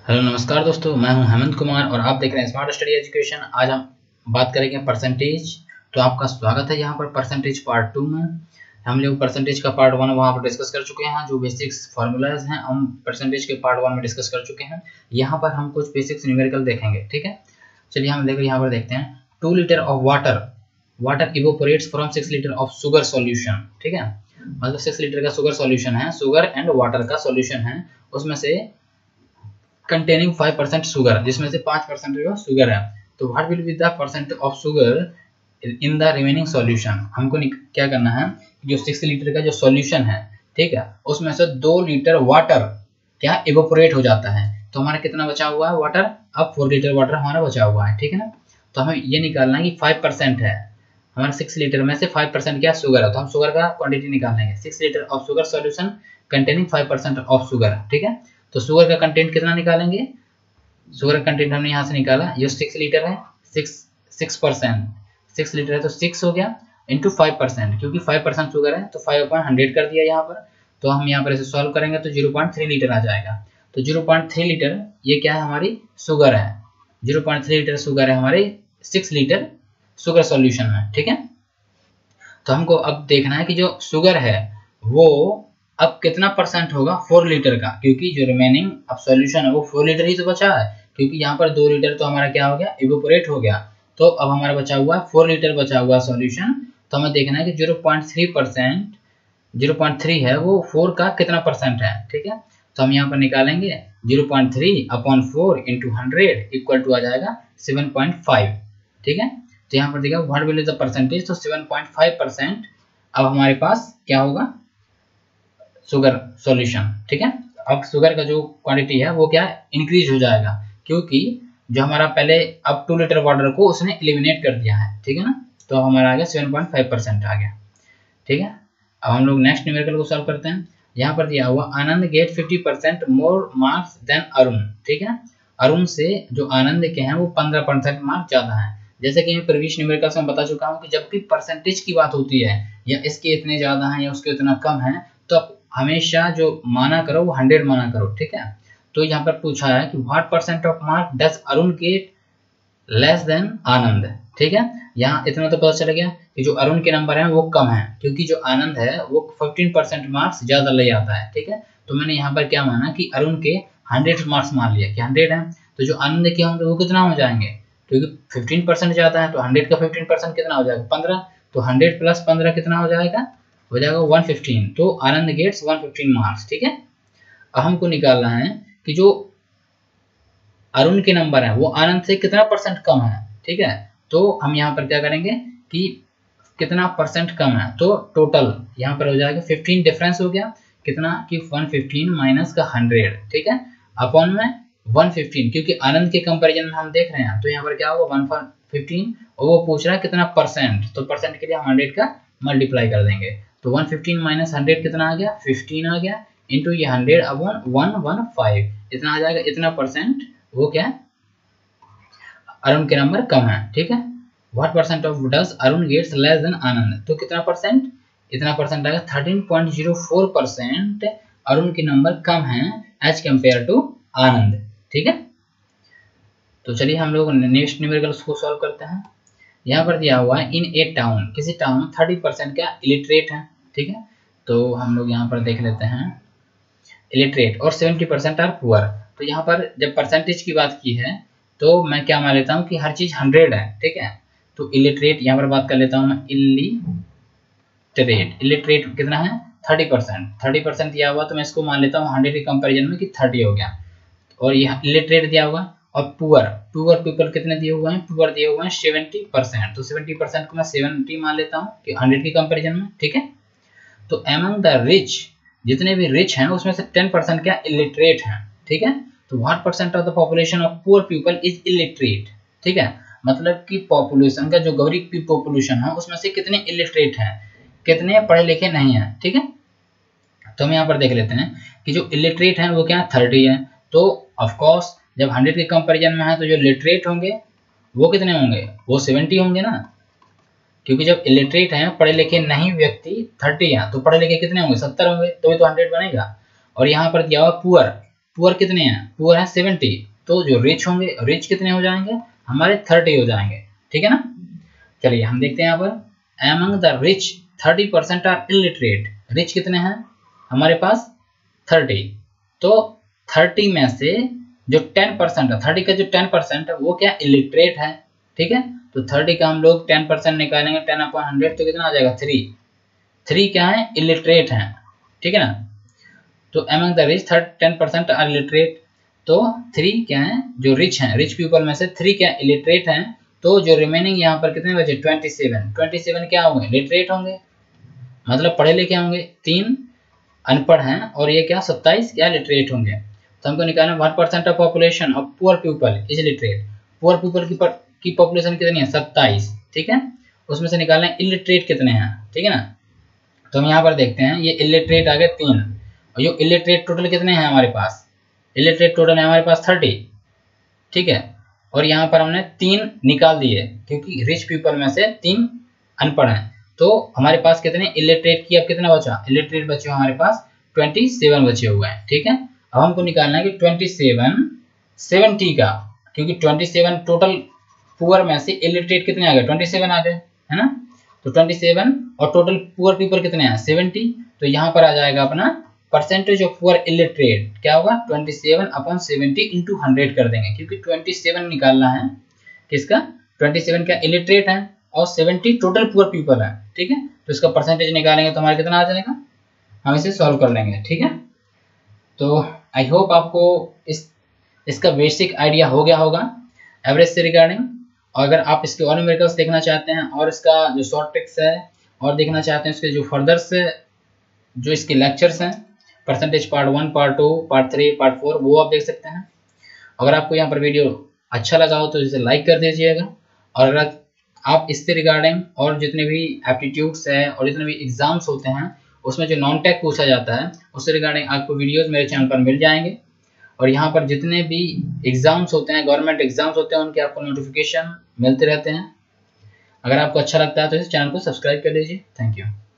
Hello नमस्कार दोस्तों, मैं हूं हेमंत कुमार और आप देख रहे हैं स्मार्ट स्टडी एजुकेशन। आज हम बात करेंगे परसेंटेज। तो आपका स्वागत है यहाँ पर परसेंटेज पार्ट 2 में। हम लोग परसेंटेज का पार्ट 1 वहाँ पर डिस्कस कर चुके हैं। जो बेसिक्स फार्मूलाज हैं हम परसेंटेज के पार्ट 1 में डिस्कस कर चुके हैं। यहाँ पर हम कुछ बेसिक्स न्यूमेरिकल देखेंगे, ठीक है। चलिए हम यहाँ पर देखते हैं। 2 litre of water evaporates from 6 litre of sugar solution, ठीक है। मतलब 6 लीटर का शुगर सॉल्यूशन है, शुगर एंड वाटर का सॉल्यूशन है, उसमें से containing 5% शुगर, जिसमें से 5% जो शुगर है। तो what will be the percent of sugar in the remaining solution. हमको क्या करना है, जो 6 लीटर का जो सॉल्यूशन है, ठीक है, उसमें से 2 लीटर वाटर क्या इवोपोरेट हो जाता है। तो हमारा कितना बचा हुआ है वाटर, अब 4 लीटर वाटर हमारा बचा हुआ है, ठीक है ना। तो हमें ये निकालना है कि 5% है हमारा 6 लीटर में से 5% क्या शुगर है। तो हम शुगर का क्वांटिटी निकालेंगे। 6 litre of sugar solution containing 5% of sugar, ठीक है। तो शुगर का कंटेंट कितना निकालेंगे, शुगर का कंटेंट हमने यहाँ से निकाला, ये 6 लीटर है, 6% 6 लीटर है तो 6 हो गया इंटू 5%, क्योंकि 5% शुगर है तो 5/100 कर दिया यहाँ पर। तो हम यहाँ पर इसे सॉल्व करेंगे तो 0.3 लीटर आ जाएगा। तो 0.3 लीटर ये क्या है, हमारी शुगर है। 0.3 लीटर शुगर है हमारे 6 लीटर शुगर सॉल्यूशन में, ठीक है। तो हमको अब देखना है कि जो शुगर है वो अब कितना परसेंट होगा 4 लीटर का, क्योंकि जो रिमेनिंग अब सॉल्यूशन है वो 4 लीटर ही तो बचा है, क्योंकि यहाँ पर 2 लीटर तो हमारा क्या हो गया, इवोपोरेट हो गया। तो अब हमारा बचा हुआ 4 लीटर बचा हुआ सॉल्यूशन। तो हमें देखना है कि 0.3% 0.3 है वो 4 का कितना परसेंट है, ठीक है। तो हम यहाँ पर निकालेंगे 0.3/4 इंटू 100 इक्वल टू आ जाएगा 7.5, ठीक है। तो यहाँ पर देखा what will is the percentage, तो 7.5% अब हमारे पास क्या होगा शुगर सॉल्यूशन, ठीक है। अब शुगर का जो क्वांटिटी है वो क्या इंक्रीज हो जाएगा, क्योंकि जो हमारा पहले अब 2 लीटर वाटर को उसने एलिमिनेट कर दिया है, ठीक है ना। तो अब हमारा आ गया 7.5% आ गया, ठीक है। अब हम लोग नेक्स्ट न्यूमेरिकल को सॉल्व करते हैं। यहाँ पर दिया हुआ Anand get 50% more marks than Arun, ठीक है। अरुण से जो आनंद के हैं वो 15% मार्क्स ज्यादा है। जैसे कि मैं प्रीवियस न्यूमेरिकल से बता चुका हूँ कि जब भी परसेंटेज की बात होती है या इसके इतने ज्यादा हैं या उसके इतना कम है, तो हमेशा जो माना करो वो 100 माना करो, ठीक है। तो यहाँ पर पूछा है कि what percent of mark does Arun get less than Anand, ठीक है। यहाँ इतना तो पता चल गया कि जो अरुण के नंबर हैं वो कम है, क्योंकि जो आनंद है वो 15% मार्क्स ज्यादा ले आता है, ठीक है। तो मैंने यहाँ पर क्या माना कि अरुण के 100 मार्क्स मान लिया कि 100 है, तो जो आनंद के होंगे वो कितना हो जाएंगे, क्योंकि 15% ज्यादा है तो 100 का 15% कितना हो जाएगा 15। तो 100 + 15 कितना हो जाएगा 115। तो आनंद गेट्स 115 मार्क्स, ठीक है। अब हमको निकालना है कि जो अरुण के नंबर है वो आनंद से कितना परसेंट कम है, ठीक है। तो हम यहाँ पर क्या करेंगे कि कितना परसेंट कम है, तो टोटल यहाँ पर हो जाएगा 15 डिफरेंस हो गया कितना कि 115 माइनस का 100, ठीक है, अपॉन में 115, क्योंकि आनंद के कंपैरिजन में हम देख रहे हैं। तो यहाँ पर क्या होगा 115 और वो पूछ रहा है कितना परसेंट, तो परसेंट के लिए हम 100 का मल्टीप्लाई कर देंगे। तो 115 माइनस 100 कितना आ गया 15 आ गया, इंटू ये 100/115 इतना आ जाएगा। इतना परसेंट वो क्या है अरुण के नंबर कम है, ठीक है। What percent of does Arun gets less than Anand, तो कितना परसेंट, इतना परसेंट आएगा 13.04% अरुण के नंबर कम है एज कंपेयर टू आनंद, ठीक है। तो चलिए हम लोग नेक्स्ट न्यूमेरिकल को सॉल्व करते हैं। यहाँ पर दिया हुआ है इन ए टाउन, किसी टाउन में 30% का इलिटरेट है, ठीक है। तो हम लोग यहाँ पर देख लेते हैं इलिटरेट और 70% आर पुअर। तो यहाँ पर जब परसेंटेज की बात की है तो मैं क्या मान लेता हूँ कि हर चीज 100 है, ठीक है। तो इलिटरेट यहाँ पर बात कर लेता हूँ मैं, इलिटरेट कितना है 30% दिया हुआ, तो मैं इसको मान लेता हूँ 100 के कंपेरिजन में कि 30 हो गया। और यहाँ इलिटरेट दिया हुआ और पुअर पीपल कितने दिए हुए हैं, पुअर दिए हुए हैं 70%। तो 70% को मैं 70 मान लेता हूँ कि 100 के कंपेरिजन में, ठीक है। तो एमंग द रिच, जितने भी रिच हैं उसमें से 10% क्या इलिटरेट हैं, ठीक है। तो what percent of the population of poor people is illiterate, ठीक है। मतलब कि पॉपुलेशन का जो गरीब पॉपुलेशन है उसमें से कितने इलिटरेट हैं, कितने पढ़े लिखे नहीं है, ठीक है। तो हम यहाँ पर देख लेते हैं कि जो इलिटरेट हैं वो क्या 30 है। तो ऑफ कोर्स जब 100 के कंपैरिजन में है तो जो लिटरेट होंगे वो कितने होंगे, वो 70 होंगे ना, क्योंकि जब इलिटरेट हैं पढ़े लिखे नहीं व्यक्ति 30 हैं तो पढ़े लिखे कितने होंगे 70 होंगे, तो ये तो 100 बनेगा। और यहाँ पर दिया हुआ पुअर, पुअर कितने हैं, पुअर है 70, तो जो रिच होंगे, रिच कितने हो जाएंगे हमारे 30 हो जाएंगे, ठीक है ना। चलिए हम देखते हैं यहाँ पर among the rich 30% are illiterate, rich कितने हैं हमारे पास 30, तो 30 में से जो 10% है, 30 का जो 10% है वो क्या इलिटरेट है, ठीक है। तो 30 का हम लोग 10% निकालेंगे 10/100 तो कितना आ जाएगा 3 क्या है इलिटरेट है, ठीक है ना। तो among the rich 10% are illiterate, तो 3 क्या है जो रिच हैं, रिच पीपल में से 3 क्या इलिटरेट हैं, तो जो रिमेनिंग यहाँ पर कितने बचे 27 क्या होंगे लिटरेट होंगे, मतलब पढ़े लिखे होंगे, 3 अनपढ़ हैं और ये क्या 27 क्या लिटरेट होंगे। तो हमको निकालना 1% of population of poor people is literate, poor people की पॉपुलेशन कितनी है 27, ठीक है। उसमें से निकालना है इलिटरेट कितने हैं, ठीक है ना। तो हम यहाँ पर देखते हैं ये इलिटरेट आ गए 3, और ये इलिटरेट टोटल कितने हैं हमारे पास, इलिटरेट टोटल है हमारे पास 30, ठीक है। और यहाँ पर हमने 3 निकाल दिए क्योंकि रिच पीपल में से 3 अनपढ़ हैं, तो हमारे पास कितने इलिटरेट की अब कितना बचा, इलिटरेट बचे हमारे पास 27 बचे हुए हैं, ठीक है। अब हमको निकालना है कि 70 का, क्योंकि 27 टोटल पुअर में से इलिटरेट कितने आ गए 27 आ गए, है ना। तो 27 और टोटल पुअर पीपल कितने हैं 70, तो यहाँ पर आ जाएगा अपना परसेंटेज ऑफ पुअर इलिटरेट क्या होगा 27/70 इंटू 100 कर देंगे, क्योंकि 27 निकालना है किसका 27 का इलिटरेट है और 70 टोटल पुअर पीपल है, ठीक है। तो इसका परसेंटेज निकालेंगे तो हमारा कितना आ जाएगा, हम इसे सॉल्व कर लेंगे, ठीक है। तो आई होप आपको इसका बेसिक आइडिया हो गया होगा एवरेज से रिगार्डिंग। और अगर आप इसके और न्यूमेरिकल्स देखना चाहते हैं और इसका जो शॉर्ट ट्रिक्स है और देखना चाहते हैं इसके जो फर्दर से जो इसके लेक्चर्स हैं percentage part 1, part 2, part 3, part 4, वो आप देख सकते हैं। अगर आपको यहाँ पर वीडियो अच्छा लगा हो तो इसे लाइक कर दीजिएगा, और अगर आप इससे रिगार्डिंग और जितने भी एप्टीट्यूड्स है और जितने भी एग्जाम्स होते हैं उसमें जो नॉन टेक पूछा जाता है उससे रिगार्डिंग आपको वीडियोस मेरे चैनल पर मिल जाएंगे। और यहाँ पर जितने भी एग्जाम्स होते हैं, गवर्नमेंट एग्जाम्स होते हैं, उनके आपको नोटिफिकेशन मिलते रहते हैं। अगर आपको अच्छा लगता है तो इस चैनल को सब्सक्राइब कर लीजिए। Thank you.